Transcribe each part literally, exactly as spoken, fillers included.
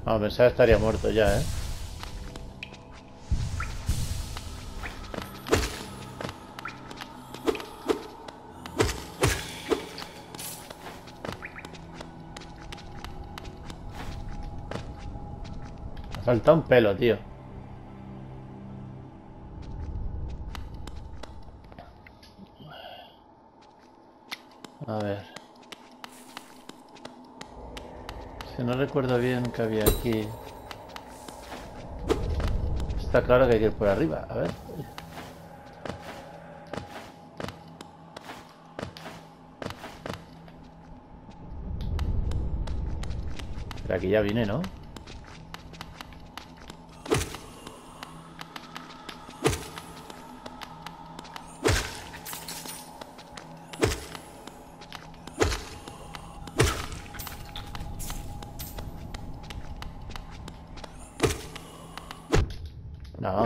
Ah, pensaba que estaría muerto ya, ¿eh? Me falta un pelo, tío. A ver. Si no recuerdo bien que había aquí. Está claro que hay que ir por arriba. A ver. Pero aquí ya vine, ¿no? No.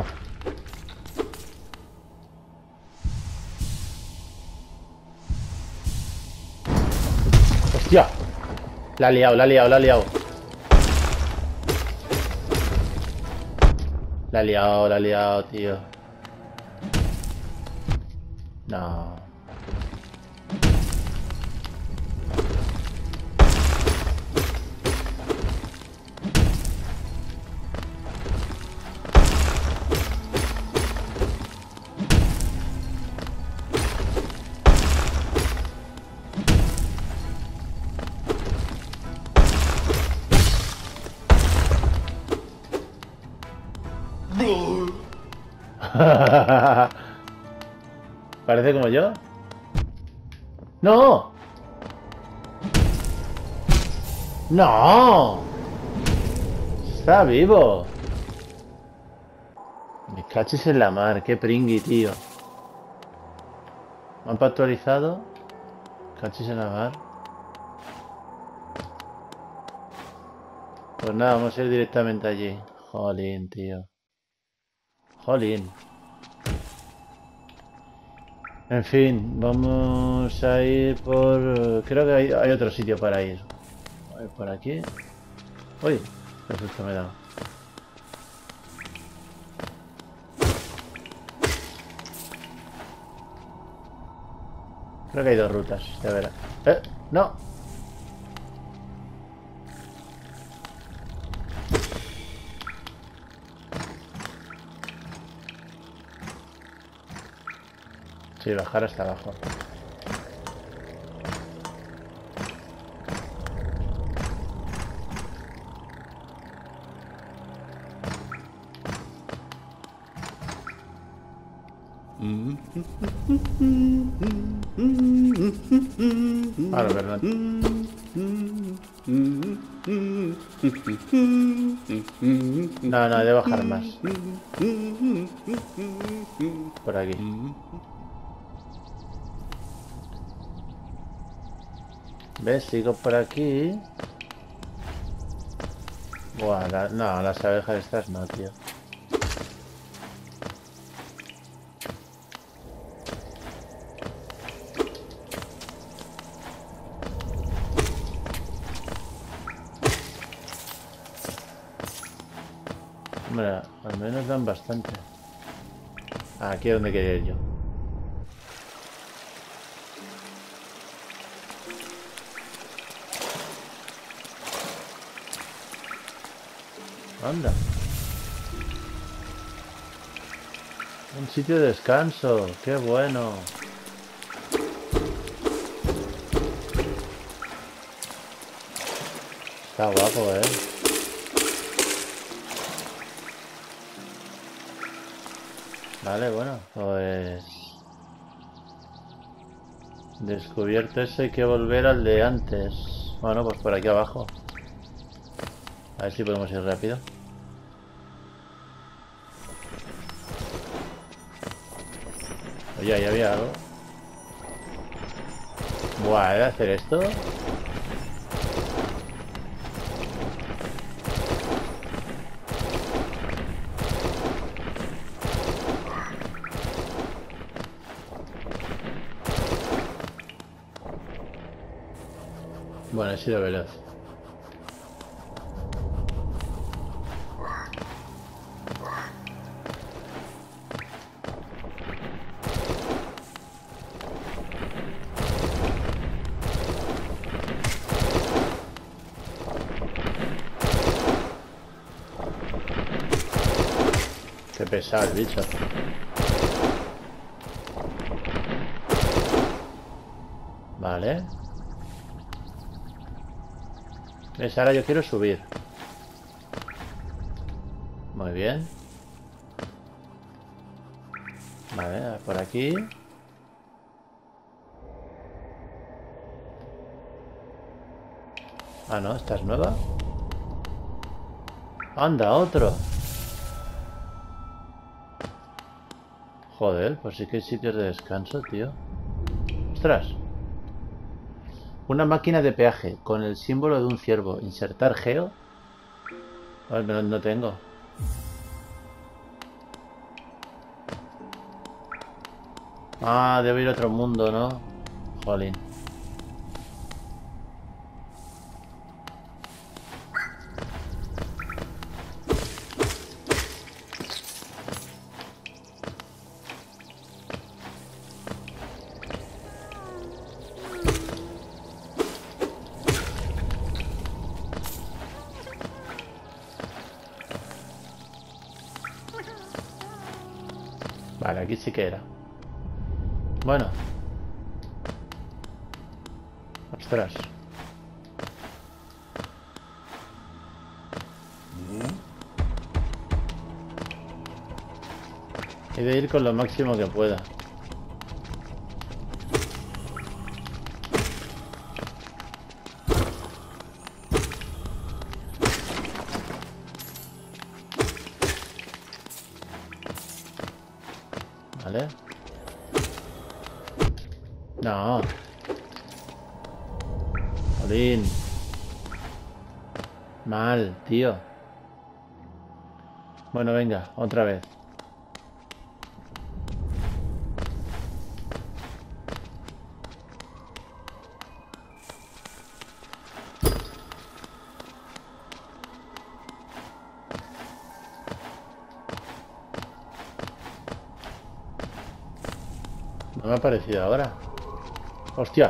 ¡Hostia! La ha liado, la ha liado, la ha liado. La ha liado, la ha liado, tío. No. Parece como yo. ¡No! ¡No! Está vivo. Me cachis en la mar, qué pringui, tío. Mapa actualizado. Cachis en la mar. Pues nada, vamos a ir directamente allí. Jolín, tío. Jolín. En fin, vamos a ir por... Creo que hay, hay otro sitio para ir. A ver, por aquí. Uy, qué susto me da. Creo que hay dos rutas, de veras. ¡Eh! ¡No! Sí, bajar hasta abajo. Ahora, verdad. No, no, he de bajar más. Por aquí. ¿Ves? Sigo por aquí. Buah, la, no, las abejas estas no, tío. Hombre, al menos dan bastante. Ah, aquí es donde quería ir yo. Anda. Un sitio de descanso. Qué bueno. Está guapo, eh. Vale, bueno, pues... Descubierto eso, hay que volver al de antes. Bueno, pues por aquí abajo. A ver si podemos ir rápido. Oye, ahí había algo. Buah, ¿he de hacer esto? Bueno, he sido veloz. Qué pesado el bicho. Vale. ¿Ves? Ahora yo quiero subir. Muy bien. Vale, por aquí. Ah, no, esta es nueva. Anda, otro. Joder, pues sí que hay sitios de descanso, tío. Ostras. Una máquina de peaje con el símbolo de un ciervo. Insertar geo. A ver, no, no tengo. Ah, debo ir a otro mundo, ¿no? Jolín. Vale, aquí sí que era. Bueno. Ostras. He de ir con lo máximo que pueda. Vale. No. Jolín. Mal, tío. Bueno, venga, otra vez. No me ha parecido ahora. Hostias.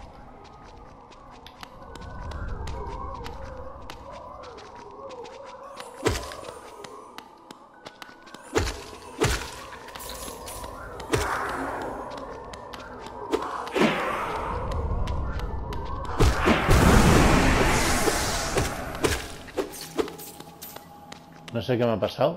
No sé qué me ha pasado.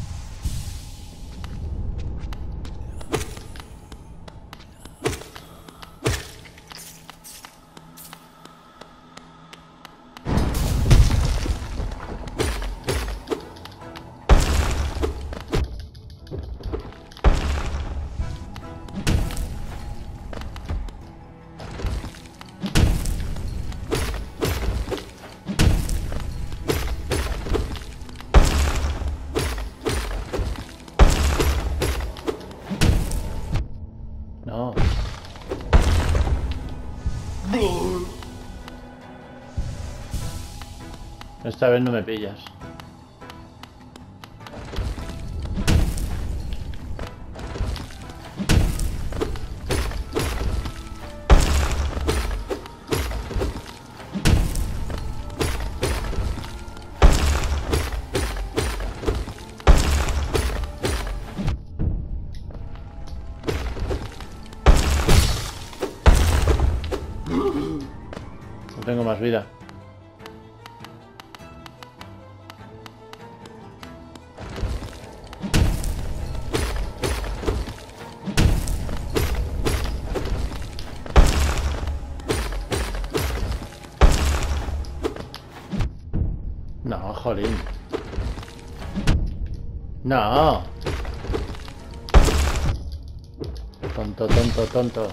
No. Esta vez no me pillas. No tengo más vida. No, jolín. No. Tonto, tonto, tonto.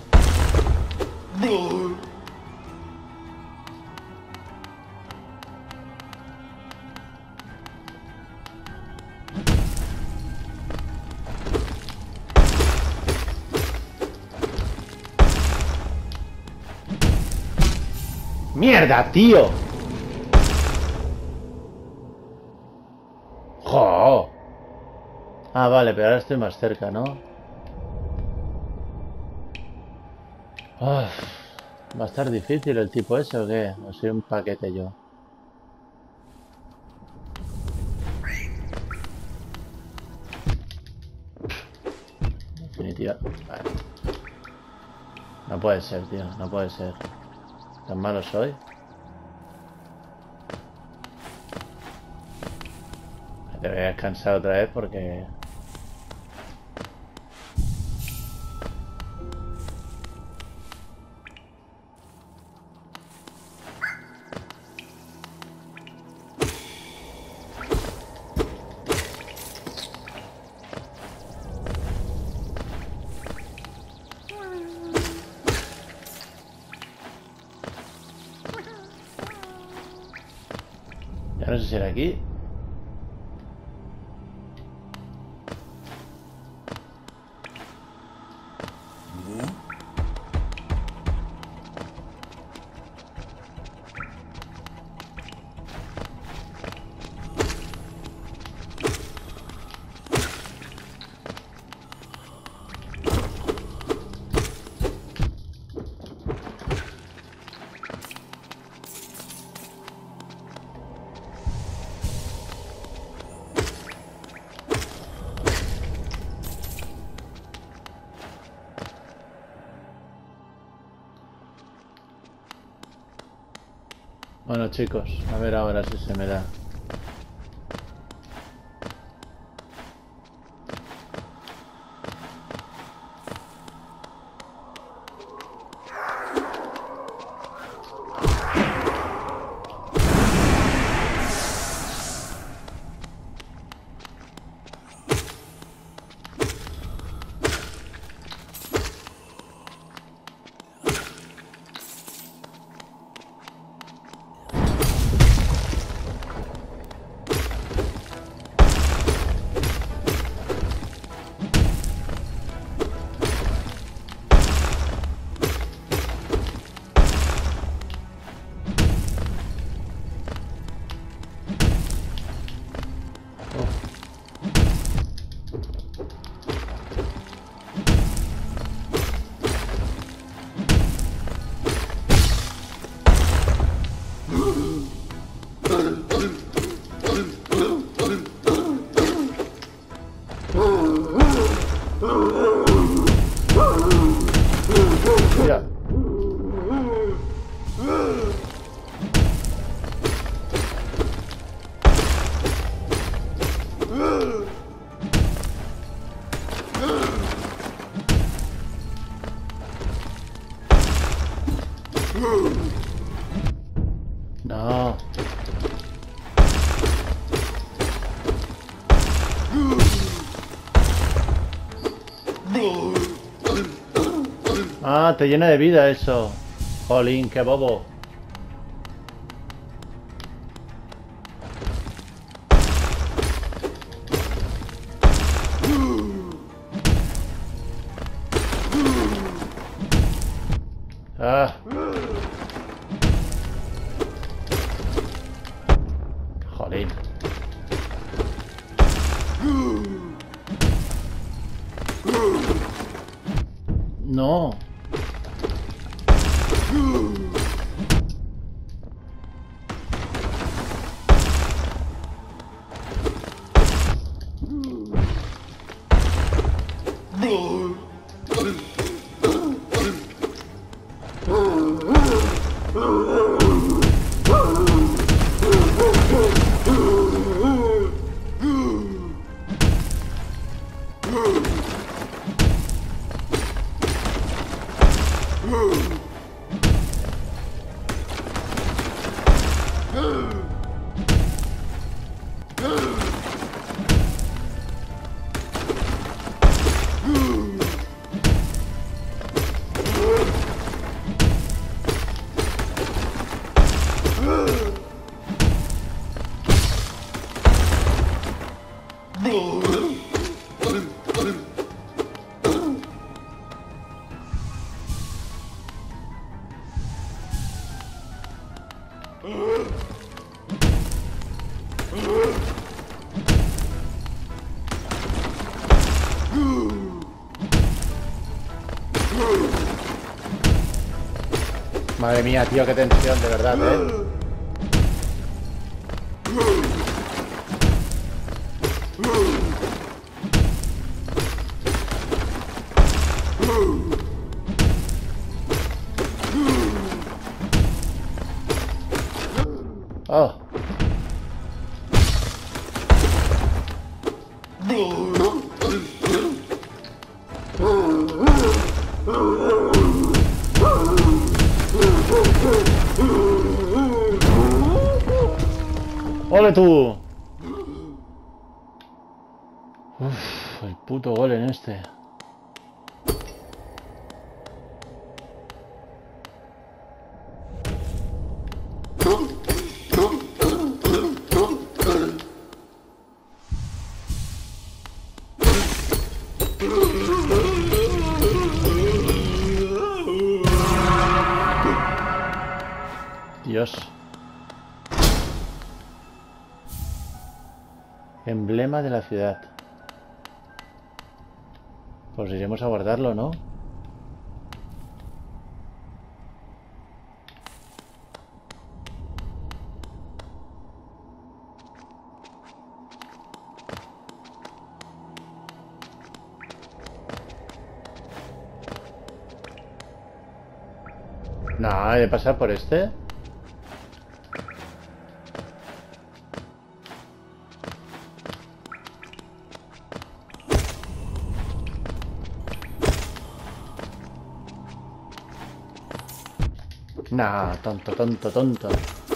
¡Mierda, tío! ¡Jo! Ah, vale, pero ahora estoy más cerca, ¿no? Uf, ¿va a estar difícil el tipo ese o qué? O soy un paquete yo. tío. Vale. No puede ser, tío. No puede ser. ¿Tan malo soy? Te voy a descansar otra vez porque... Ya no sé si era aquí. Bueno, chicos, a ver ahora si se me da. Mira. No. Ah, te llena de vida eso. Jolín, qué bobo. Ah. Jolín. No. Madre mía, tío, qué tensión, de verdad, ¿eh? ¡Ole tú! Uf, el puto gol en este. Dios. Emblema de la ciudad. Pues iremos a guardarlo, ¿no? No, he de pasar por este. Nah, tonto, tonto, tonto.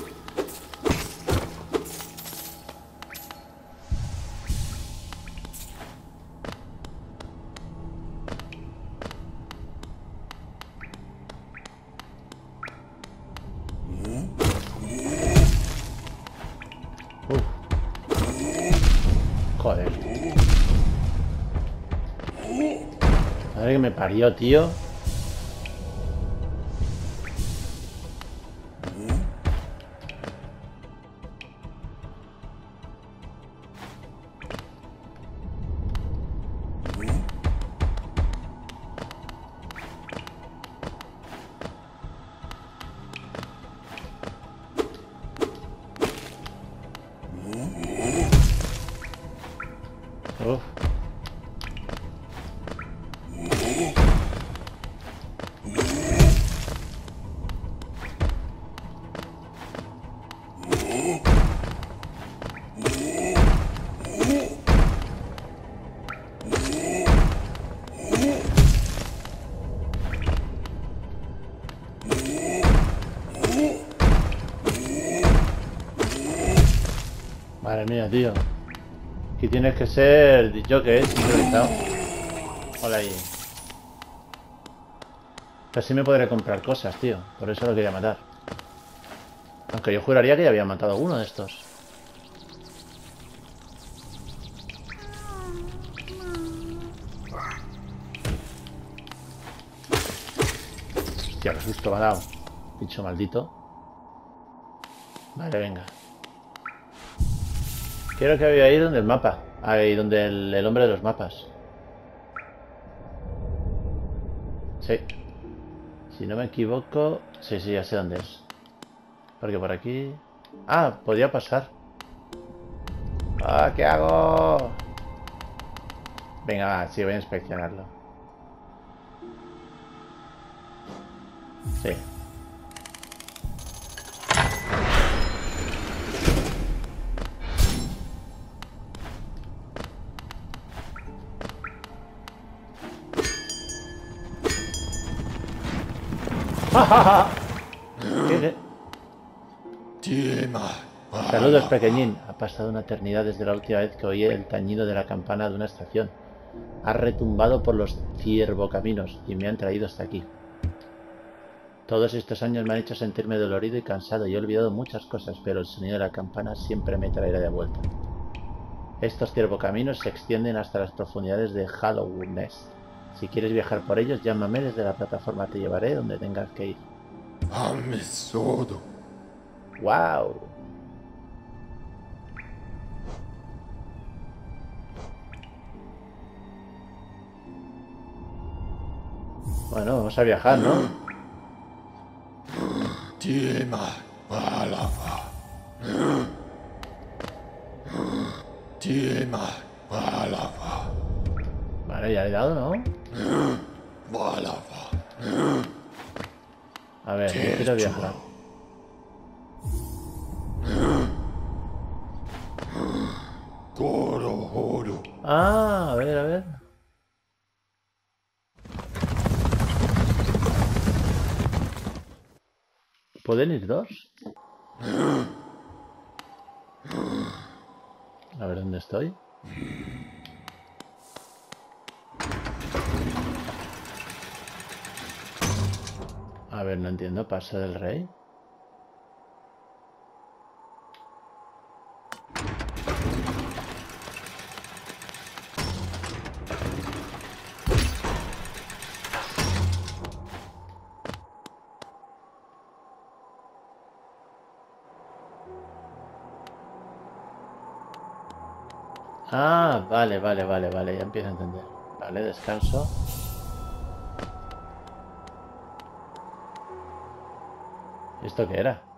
Uf. Joder. Madre que me parió, tío. Uf. Madre mía, tío. Aquí tienes que ser yo que es sincronizado. Hola ahí. Así me podré comprar cosas, tío. Por eso lo quería matar. Aunque yo juraría que ya había matado a uno de estos. Hostia, qué susto me ha dado. Bicho maldito. Vale, venga. Quiero que vaya ahí donde el mapa. Ahí donde el, el hombre de los mapas. Sí. Si no me equivoco... Sí, sí, ya sé dónde es. Porque por aquí... Ah, podía pasar. Ah, ¿qué hago? Venga, va, sí, voy a inspeccionarlo. Sí. ¿Qué? Saludos, pequeñín. Ha pasado una eternidad desde la última vez que oí el tañido de la campana de una estación. Ha retumbado por los ciervocaminos y me han traído hasta aquí. Todos estos años me han hecho sentirme dolorido y cansado y he olvidado muchas cosas, pero el sonido de la campana siempre me traerá de vuelta. Estos ciervocaminos se extienden hasta las profundidades de Hollow Nest. Si quieres viajar por ellos, llámame desde la plataforma, te llevaré donde tengas que ir. ¡Wow! Bueno, vamos a viajar, ¿no? Vale, ya le he dado, ¿no? A ver, yo quiero viajar. Ah, a ver, a ver. ¿Pueden ir dos? A ver dónde estoy. A ver, no entiendo. Paso del rey. Ah, vale, vale, vale, vale. Ya empiezo a entender. Vale, descanso. ¿Esto qué era?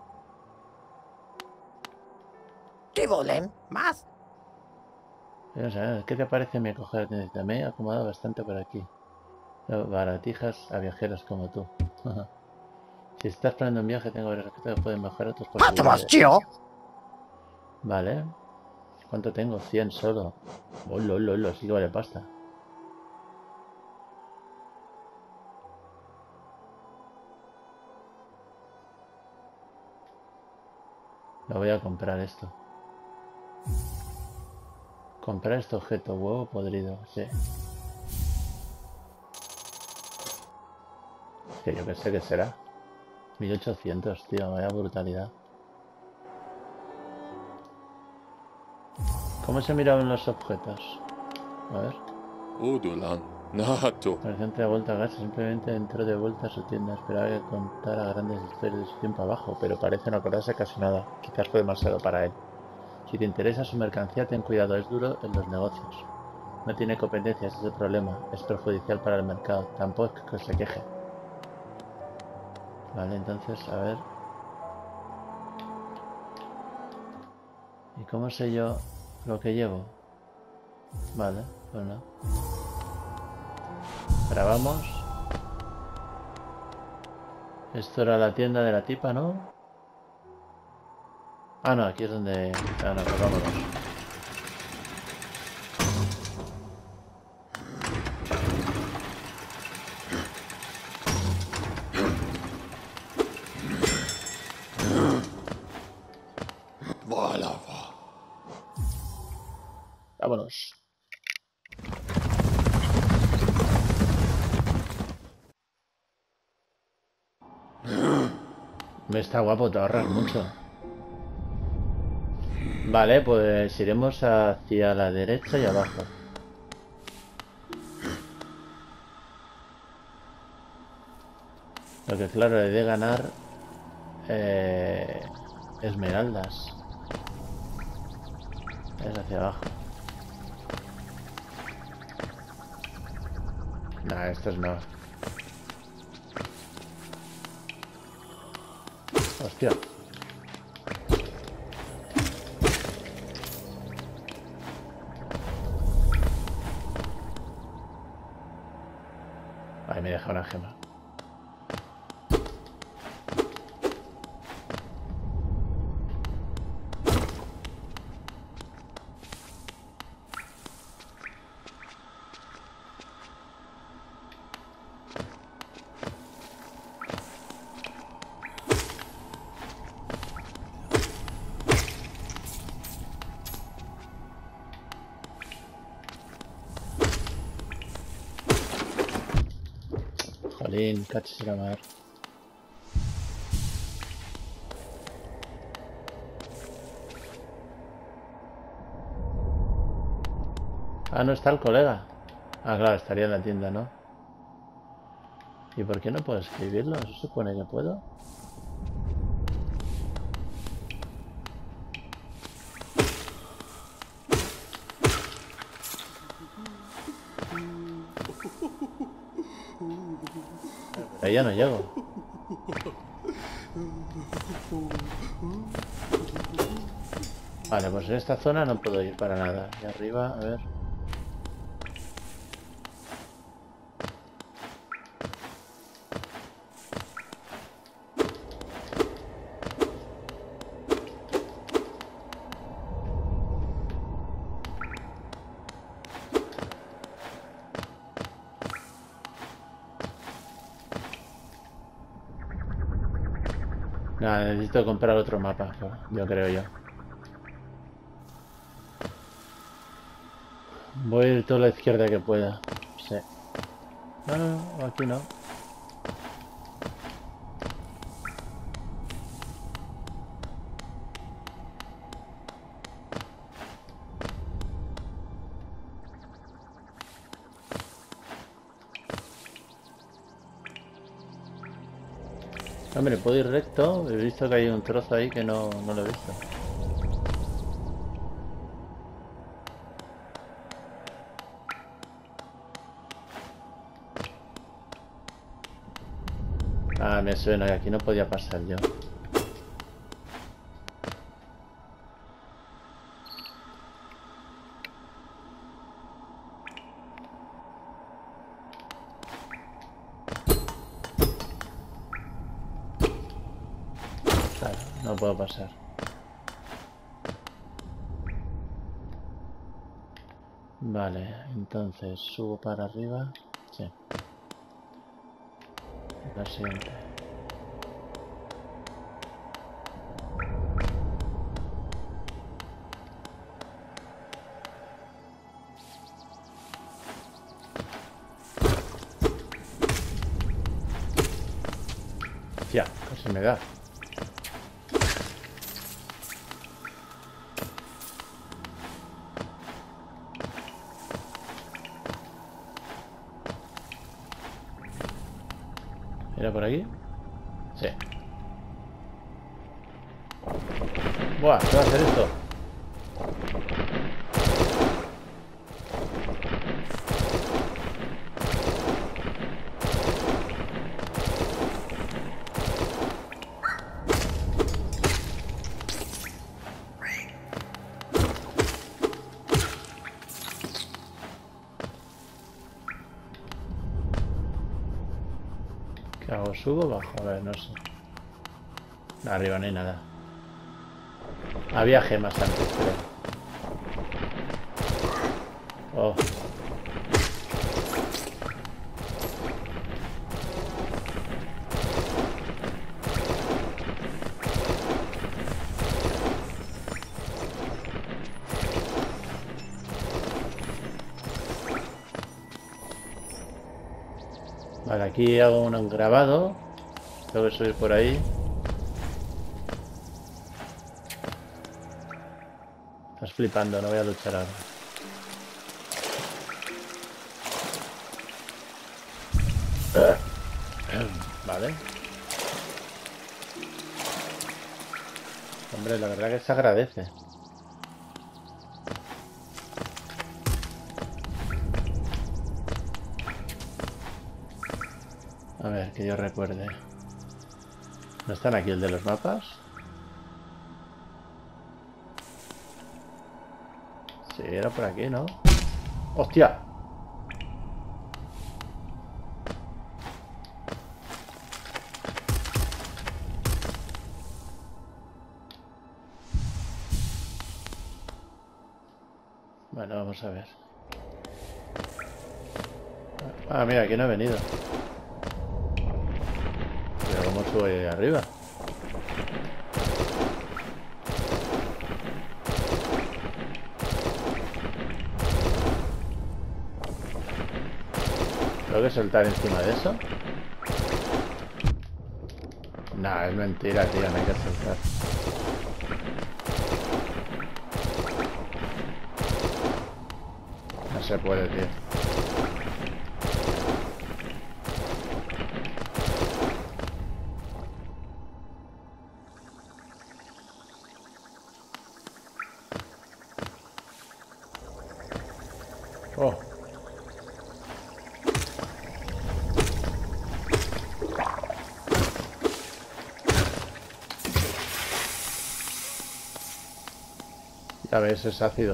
¿Qué volen? ¿Más? Vamos a ver, ¿qué te parece mi acogida? Me he acomodado bastante por aquí. Baratijas a viajeros como tú. Si estás planeando un viaje, tengo varios aspectos que pueden mejorar tus ¡Vamos, posibilidades. tío! Vale. ¿Cuánto tengo? cien solo. Oh, lo, lo, lo, sí que vale pasta. Lo voy a comprar esto. Comprar este objeto, huevo podrido, sí. Que yo que sé qué será. mil ochocientos, tío, vaya brutalidad. ¿Cómo se miraban los objetos? A ver. Udulan, Nato. Comerciante de vuelta a casa, simplemente entró de vuelta a su tienda. Esperaba que contara grandes historias de su tiempo abajo, pero parece no acordarse casi nada. Quizás fue demasiado para él. Si te interesa su mercancía, ten cuidado, es duro en los negocios. No tiene competencias, ese es el problema. Es perjudicial para el mercado. Tampoco es que se queje. Vale, entonces, a ver. ¿Y cómo sé yo lo que llevo? Vale, pues no. Grabamos. Esto era la tienda de la tipa, ¿no? Ah, no, aquí es donde... Ah, no, pues vámonos. Vámonos. Me está guapo, te ahorras mucho. Vale, pues iremos hacia la derecha y abajo. Lo que claro, he de ganar eh, esmeraldas. Es hacia abajo. Nah, estos no. Hostia. Ahí me deja una gema. Jolín, cachis la mar. Ah, no está el colega. Ah, claro, estaría en la tienda, ¿no? ¿Y por qué no puedo escribirlo? ¿Se supone que puedo? Ahí ya no llego. Vale, pues en esta zona no puedo ir para nada. Y arriba, a ver. Nada, necesito comprar otro mapa, yo creo yo. Voy a ir toda la izquierda que pueda. Sí. No, no, no, aquí no. Hombre, puedo ir recto. He visto que hay un trozo ahí que no, no lo he visto. Ah, me suena que aquí no podía pasar yo. Claro, no puedo pasar. Vale, entonces subo para arriba. Sí. La siguiente. Ya, casi me da. ¿Era por aquí? Sí. Buah, ¿qué va a hacer esto? ¿Qué hago? ¿Subo o bajo? A ver, no sé. Arriba no hay nada. Había gemas antes, creo. Oh. Vale, aquí hago un grabado. Tengo que subir por ahí. Estás flipando, no voy a luchar ahora. Vale. Hombre, la verdad que se agradece. A ver, que yo recuerde. ¿No están aquí el de los mapas? Sí, era por aquí, ¿no? ¡Hostia! Bueno, vamos a ver. Ah, mira, aquí no he venido. Pero ¿cómo subo ahí arriba? ¿Tengo que saltar encima de eso? Nah, es mentira, tío, no hay que saltar. No se puede, tío. Oh. Ya ves, es ácido.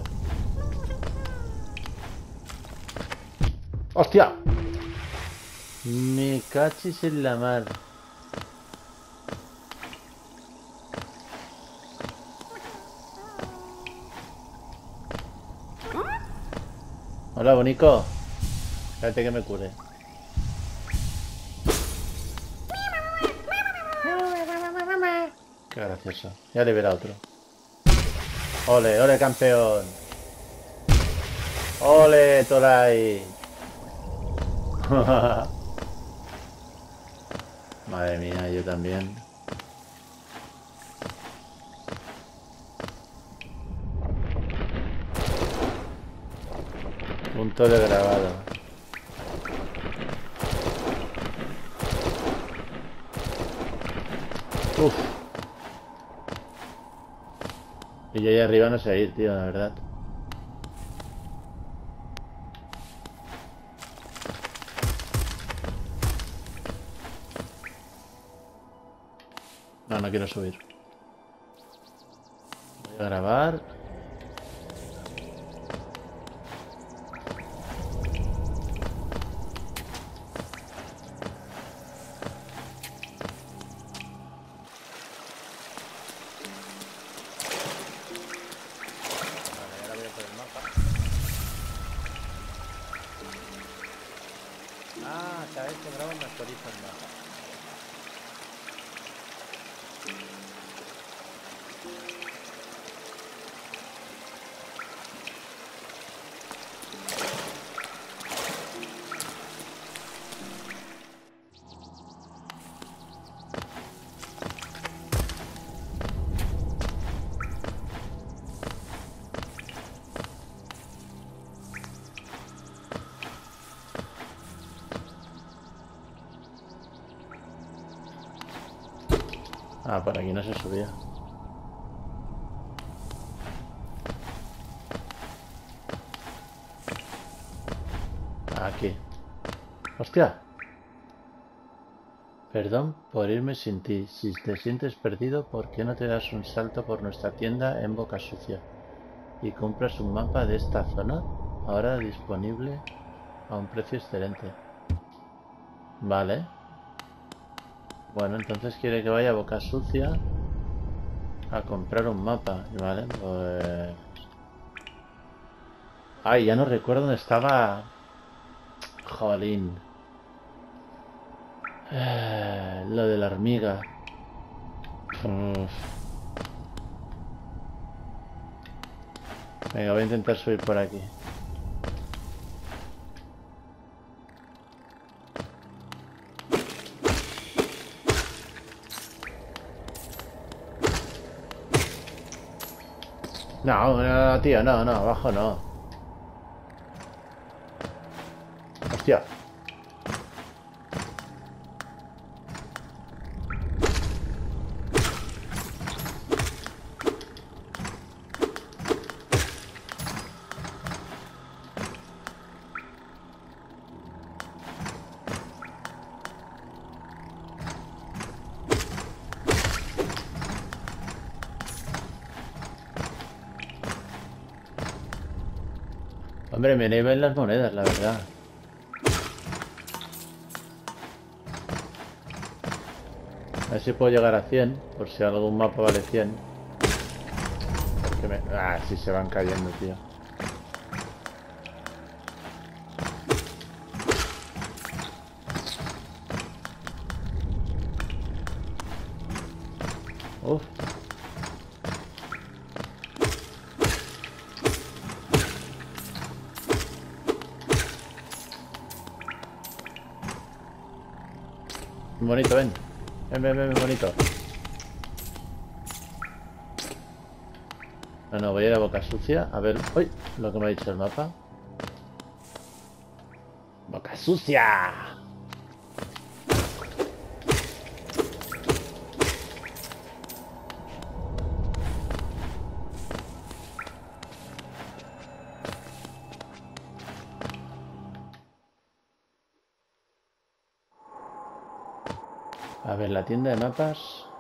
¡Hostia! Me cachis en la mar. Hola, bonico. Espérate que me cure. Qué gracioso. Ya le verá otro. Ole, ole campeón. Ole, Toray. Madre mía, yo también. Punto de grabado. Uf. Y yo ahí arriba no sé ir, tío, la verdad. No, no quiero subir. Voy a grabar. Ah, cada vez que grabo me actualiza el mapa. Ah, por aquí no se subía. Aquí. ¡Hostia! Perdón por irme sin ti. Si te sientes perdido, ¿por qué no te das un salto por nuestra tienda en Boca Sucia y compras un mapa de esta zona? Ahora disponible a un precio excelente. Vale. Bueno, entonces quiere que vaya a Boca Sucia a comprar un mapa. Vale, pues... Ay, ya no recuerdo dónde estaba... Jolín. Eh, lo de la hormiga. Uf. Venga, voy a intentar subir por aquí. No, no, tío, no, no, abajo no. Hostia. Hombre, me ven las monedas, la verdad. A ver si puedo llegar a cien, por si algún mapa vale cien. Porque me... Ah, sí se van cayendo, tío. Uf. Bonito, ven. Ven, ven, ven, bonito. No, no, voy a ir a Boca Sucia. A ver, uy, lo que me ha dicho el mapa. ¡Boca Sucia! A ver, la tienda de mapas.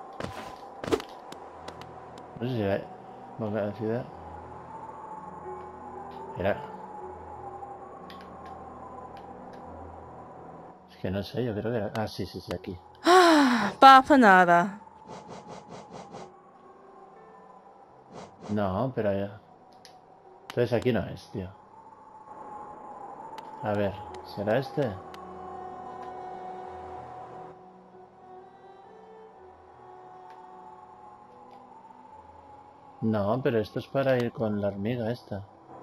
No sé si era... Boca Ciudad. Era... Es que no sé, yo creo que era... Ah, sí, sí, sí, aquí. Va para nada. No, pero ya... Entonces aquí no es, tío. A ver, ¿será este? No, pero esto es para ir con la hormiga esta.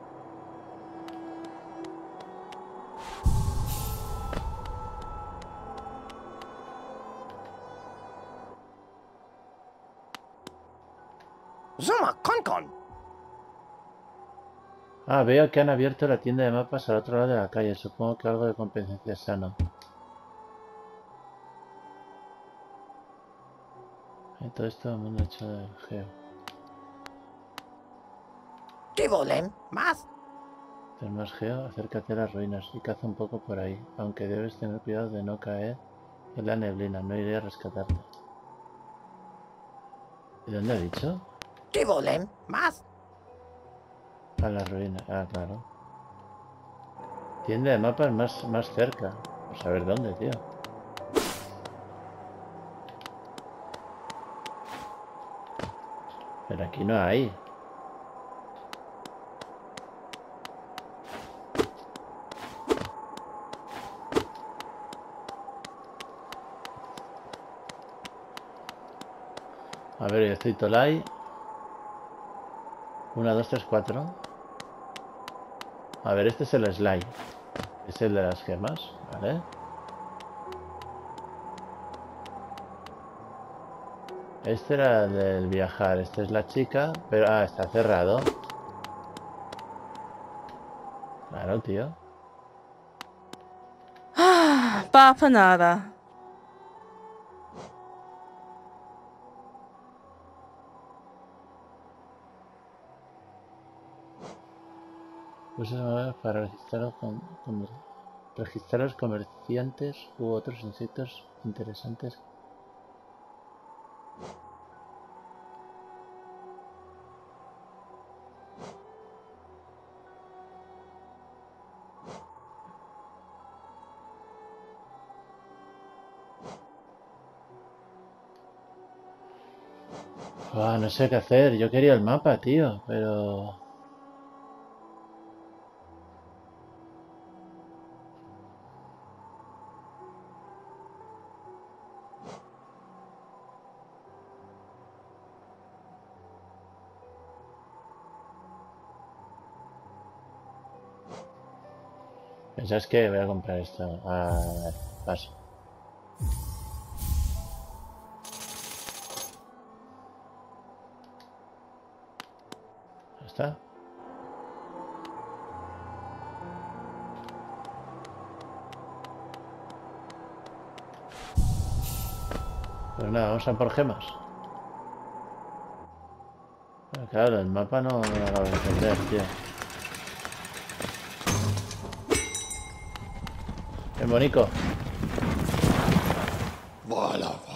Zuma Concon. Ah, veo que han abierto la tienda de mapas al otro lado de la calle. Supongo que algo de competencia sano. Eh, Todo esto el mundo hecho de geo. ¿Qué volem? Más. Tenemos geo, acércate a las ruinas y caza un poco por ahí. Aunque debes tener cuidado de no caer en la neblina. No iré a rescatarte. ¿Y dónde ha dicho? ¿Qué volem? Más. A las ruinas. Ah, claro. Tienda de mapas más, más cerca. Pues a ver dónde, tío. Pero aquí no hay. A ver, yo estoy Tolai. Una, dos, tres, cuatro. A ver, este es el slide. Es el de las gemas, ¿vale? Este era el del viajar. Este es la chica. Pero, ah, está cerrado. Claro, tío. Ah, papa nada. Usa para registrar los, con, con, registrar los comerciantes u otros insectos interesantes. Ah, no sé qué hacer. Yo quería el mapa, tío, pero... ¿Sabes qué? Voy a comprar esto. Ah, paso. ¿Ya está? Pues nada, vamos a por gemas. Pero claro, el mapa no, no lo acabo de entender, tío. ¡Qué bonito! Voilà, va.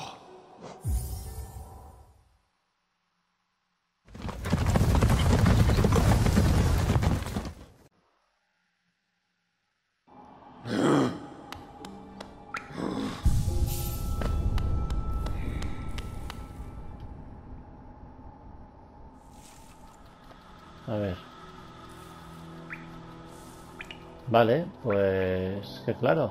A ver. Vale, pues... que claro.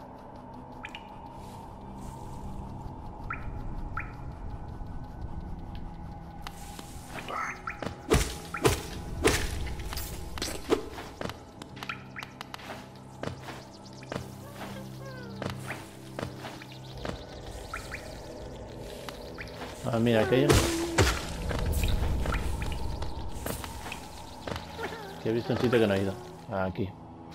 Ah, mira, aquí hay un... que he visto un sitio que no he ido. Ah, aquí.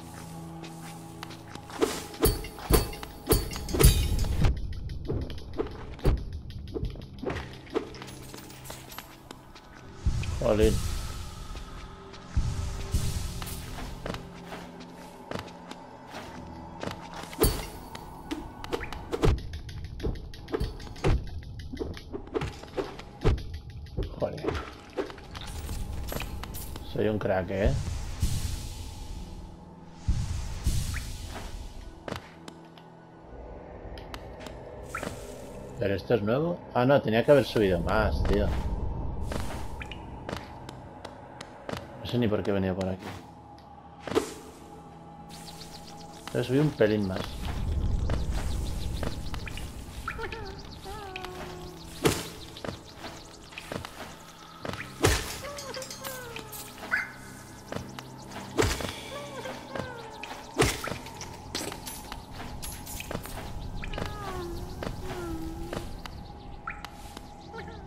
Jolín. Joder. Soy un crack, ¿eh? ¿Pero esto es nuevo? Ah, no, tenía que haber subido más, tío. No sé ni por qué he venido por aquí. Pero subí un pelín más.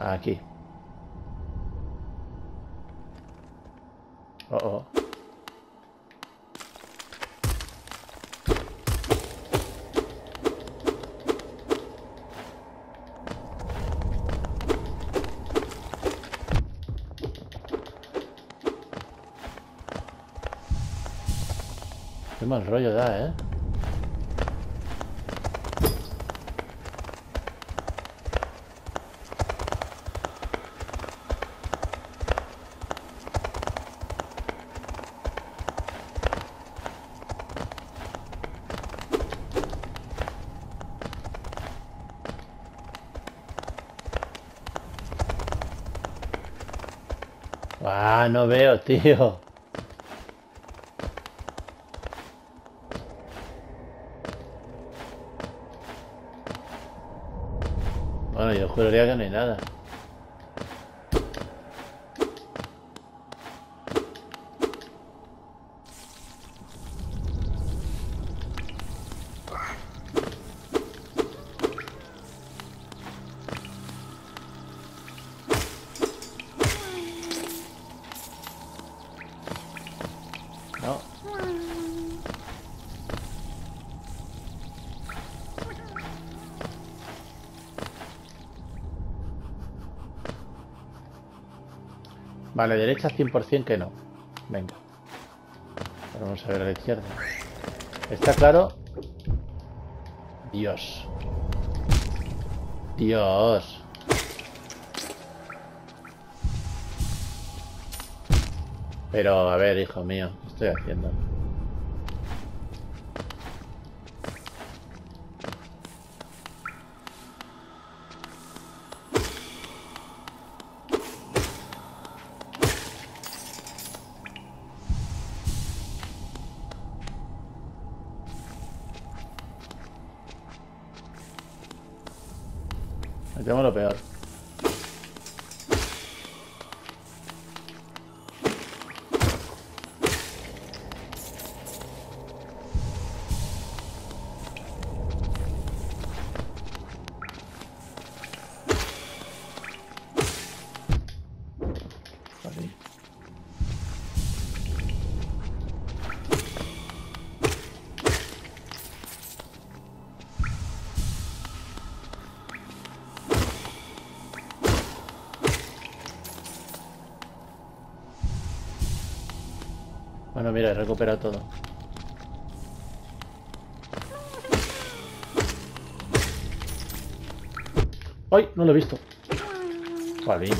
Aquí. Oh, oh. Qué mal rollo da, ¿eh? Ah, no veo, tío. Bueno, yo juraría que no hay nada. No. Vale, derecha cien por cien que no. Venga. Ahora vamos a ver a la izquierda. ¿Está claro? Dios. Dios. Pero, a ver, hijo mío, ¿qué estoy haciendo? Metemos lo peor. Así. Bueno, mira, he recuperado todo. ¡Ay! No lo he visto. Jolín.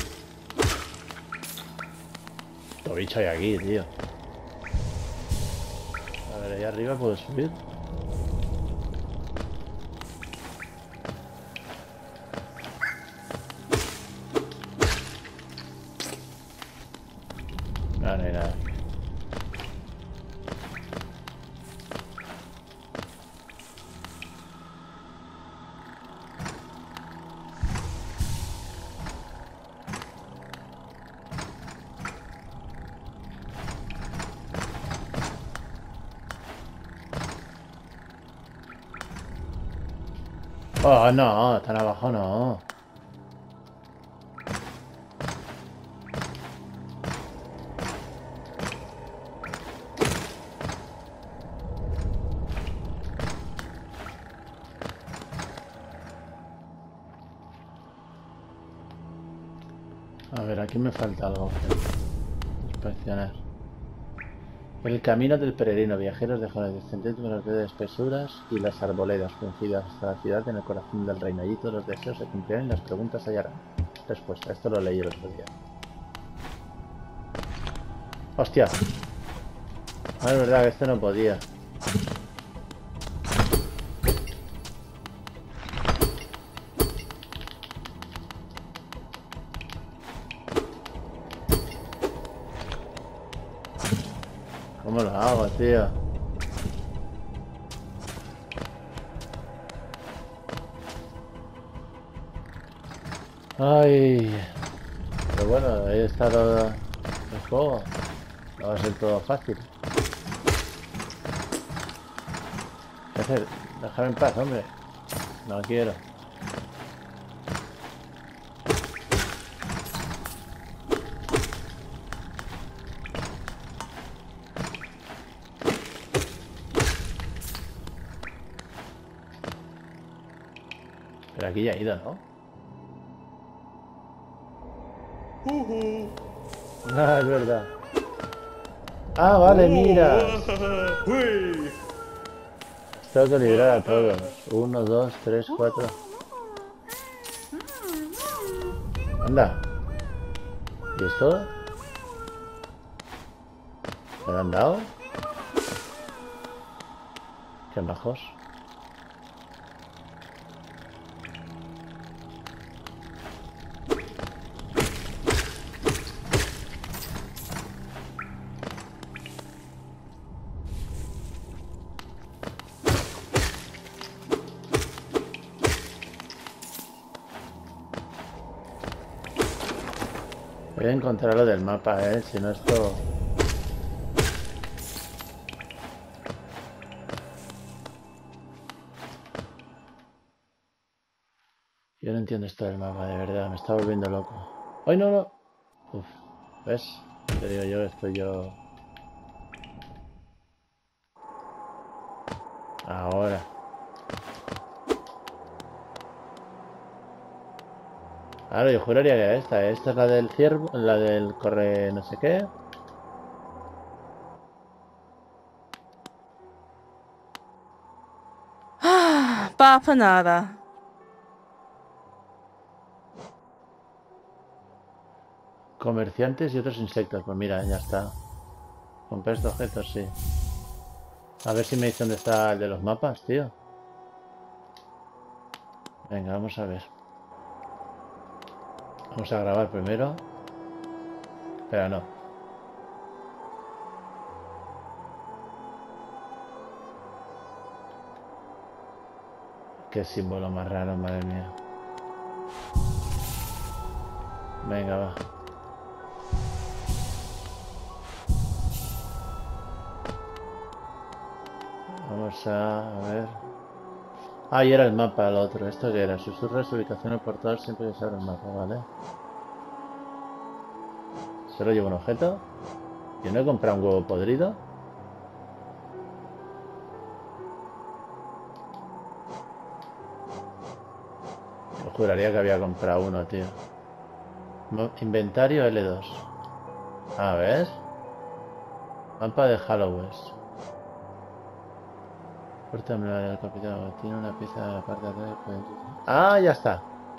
Lo bicho hay aquí, tío. A ver, ahí arriba puedo subir. No, no hay nada. Oh, no, tan abajo no. A ver, aquí me falta algo. Inspeccionar. El camino del peregrino. Viajeros de jóvenes descendientes con las verdes espesuras y las arboledas conducidas hasta la ciudad en el corazón del reino. Allí todos los deseos se cumplirán y las preguntas se hallarán. Respuesta. Esto lo leí el otro día. ¡Hostia! Ah, es verdad que esto no podía. ¿Cómo lo hago, tío? Ay. Pero bueno, ahí está lo, el juego. No va a ser todo fácil. ¿Qué hacer? Déjame en paz, hombre. No quiero. Pero aquí ya he ido, ¿no? Ah, es verdad. Ah, vale, mira. Tengo que librar a todos. Uno, dos, tres, cuatro. Anda. ¿Y esto? ¿Me lo han dado? Qué majos. Voy a encontrar lo del mapa, eh, si no esto... Yo no entiendo esto del mapa, de verdad, me está volviendo loco. ¡Ay, no, no! Uf, ¿ves? Te digo yo, estoy yo... Ahora. Ahora yo juraría que era esta, ¿eh? Esta es la del ciervo, la del corre no sé qué. Ah, papa nada. Comerciantes y otros insectos. Pues mira, ya está. Comprar estos objetos, sí. A ver si me dice dónde está el de los mapas, tío. Venga, vamos a ver. Vamos a grabar primero. Espera, no. Qué símbolo más raro, madre mía. Venga, va. Vamos a, a ver. Ah, y era el mapa el otro. ¿Esto qué era? Susurra su ubicación al portal siempre que se abre el mapa, ¿vale? ¿Solo llevo un objeto? ¿Yo no he comprado un huevo podrido? Yo juraría que había comprado uno, tío. Inventario L dos. A ver. Mapa de Halloween. Puerta del capitán. Tiene una pieza de la parte de atrás. Ah, ya está.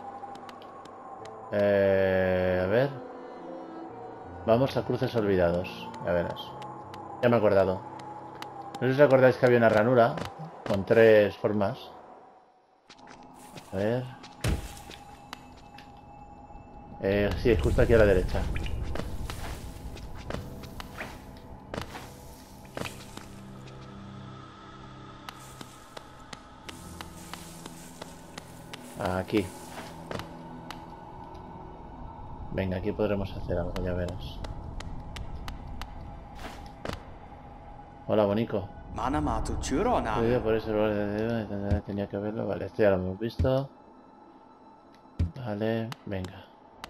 Eh, a ver. Vamos a cruces olvidados. Ya verás. Ya me he acordado. No sé si os acordáis que había una ranura con tres formas. A ver. Eh, sí, justo aquí a la derecha. Aquí. Venga, aquí podremos hacer algo, ya verás. Hola, Bonico. Por eso tenía que verlo. Vale, esto ya lo hemos visto. Vale, venga.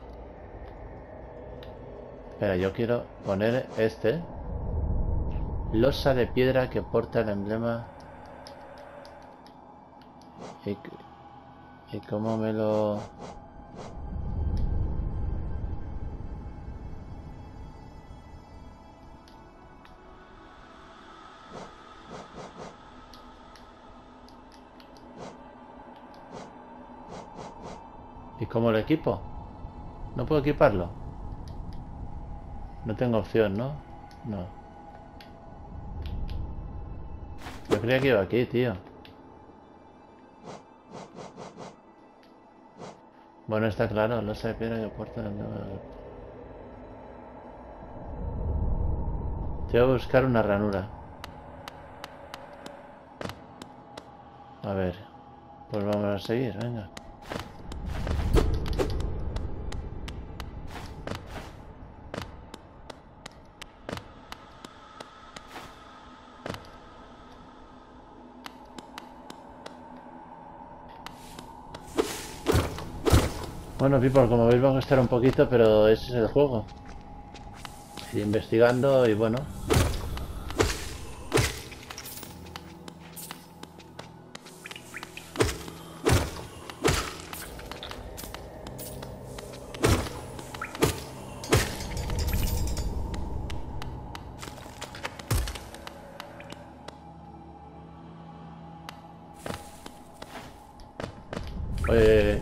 Espera, yo quiero poner este. Losa de piedra que porta el emblema. Y, y cómo me lo... ¿Y cómo lo equipo? ¿No puedo equiparlo? No tengo opción, ¿no? No. Yo creía que iba aquí, tío. Bueno, está claro, losa de piedra que porta el emblema. Te voy a buscar una ranura. A ver. Pues vamos a seguir, venga. Bueno, people, como veis vamos a estar un poquito, pero ese es el juego. Ir investigando y bueno. Eh...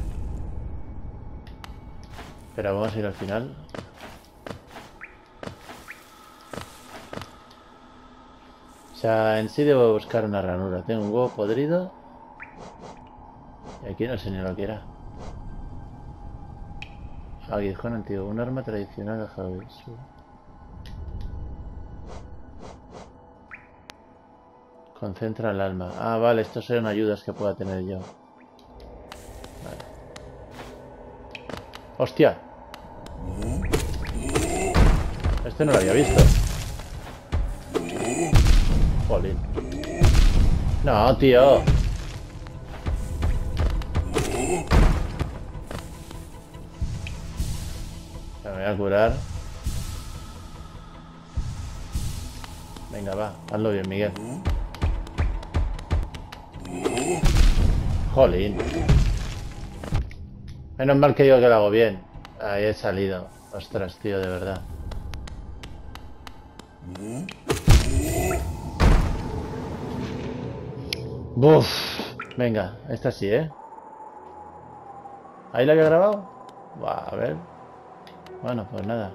Espera, vamos a ir al final. O sea, en sí debo buscar una ranura. Tengo un huevo podrido. Y aquí no sé ni lo que era. Aguijón antiguo. Un arma tradicional de Javi. Concentra el alma. Ah, vale, estos son ayudas que pueda tener yo. Vale. ¡Hostia! Este no lo había visto. Jolín. No, tío. Me voy a curar. Venga, va. Hazlo bien, Miguel. Jolín. Menos mal que digo que lo hago bien. Ahí he salido. Ostras, tío, de verdad. Buf. Venga, esta sí, ¿eh? ¿Ahí la había grabado? Buah, a ver. Bueno, pues nada.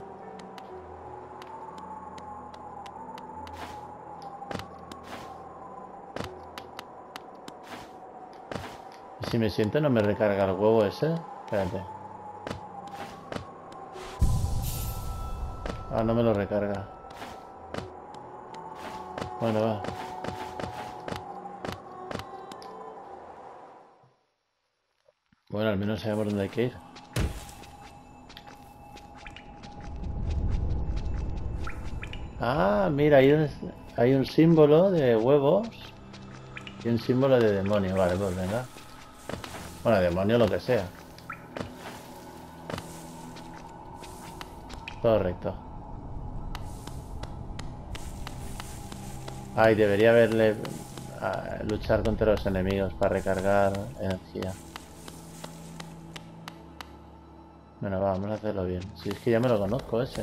¿Y si me siento no me recarga el huevo ese? Espérate. Ah, no me lo recarga. Bueno, va. Bueno, al menos sabemos dónde hay que ir. Ah, mira, hay un, hay un símbolo de huevos y un símbolo de demonio. Vale, pues venga. Bueno, demonio lo que sea. Todo recto. Ay, debería haberle... a luchar contra los enemigos para recargar energía. Bueno, va, vamos a hacerlo bien. Si es que ya me lo conozco ese.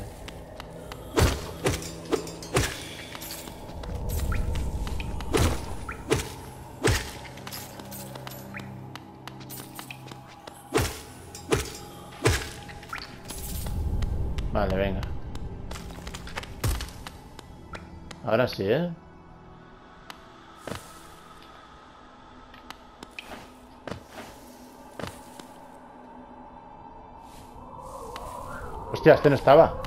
Vale, venga. Ahora sí, ¿eh? Hostia, este no estaba.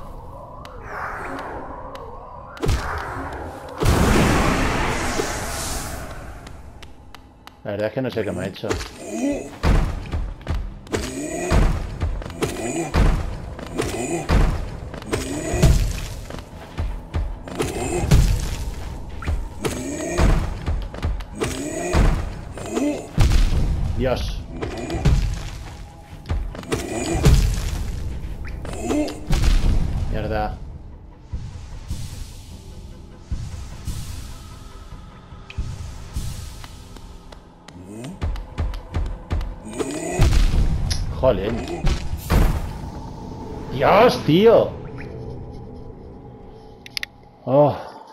La verdad es que no sé qué me ha hecho. Dios. Mierda. Jolín. Dios, tío. Oh.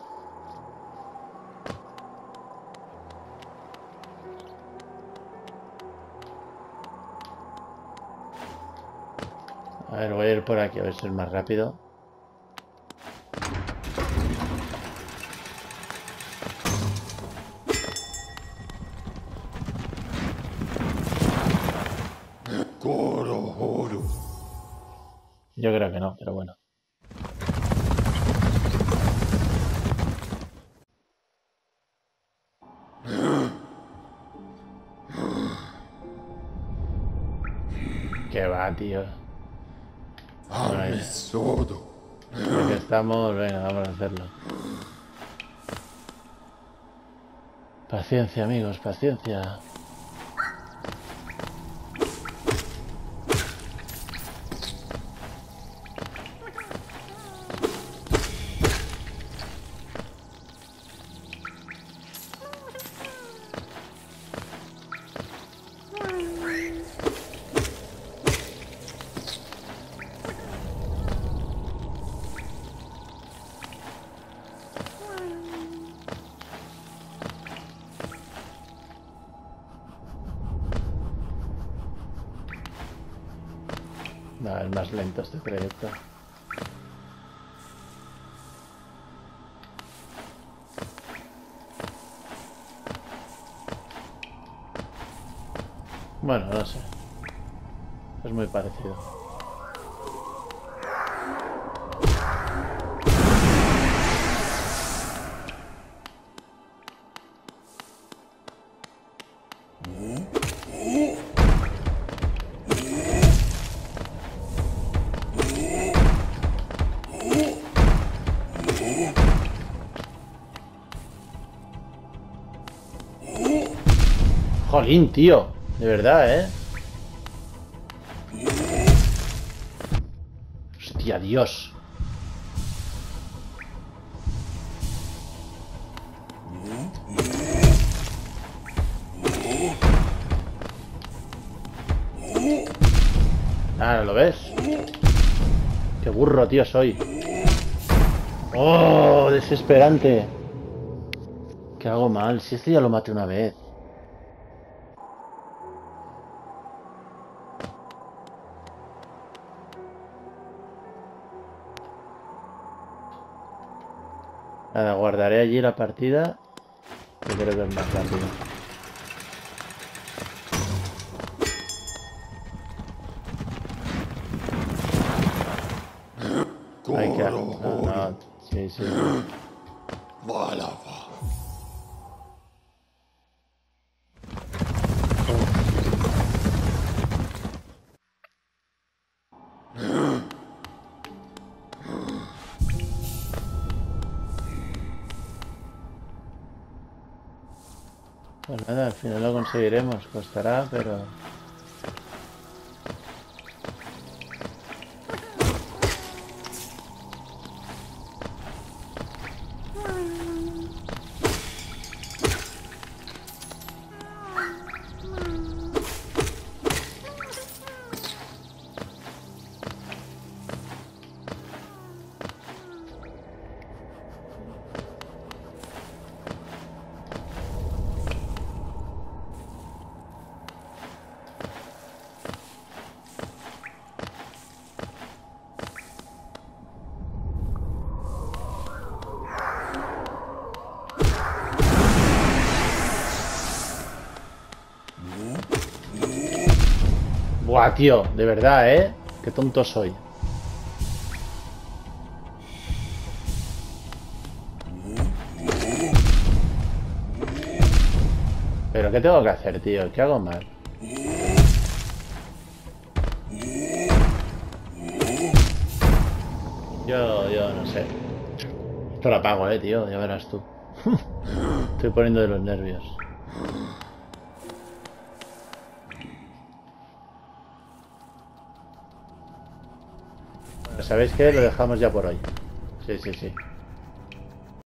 A ver, voy a ir por aquí a ver si es más rápido. Yo creo que no, pero bueno. ¿Qué va, tío? Bueno, porque estamos... Venga, vamos a hacerlo. Paciencia, amigos, paciencia. No, es más lento este proyecto. Bueno, no sé. Es muy parecido. Jolín, tío. De verdad, ¿eh? Hostia, Dios. Ah, ¿lo ves? Qué burro, tío, soy. ¡Oh! Desesperante. ¿Qué hago mal? Si este ya lo maté una vez. Nada, guardaré allí la partida. Que creo que es más rápido. Hay que... No, no, sí, sí. Malava. Pues nada, al final lo conseguiremos. Costará, pero... Buah, tío, de verdad, ¿eh? Qué tonto soy. ¿Pero qué tengo que hacer, tío? ¿Qué hago mal? Yo, yo no sé. Esto lo apago, eh, tío. Ya verás tú. Estoy poniendo de los nervios. ¿Sabéis qué? Lo dejamos ya por hoy. Sí, sí, sí.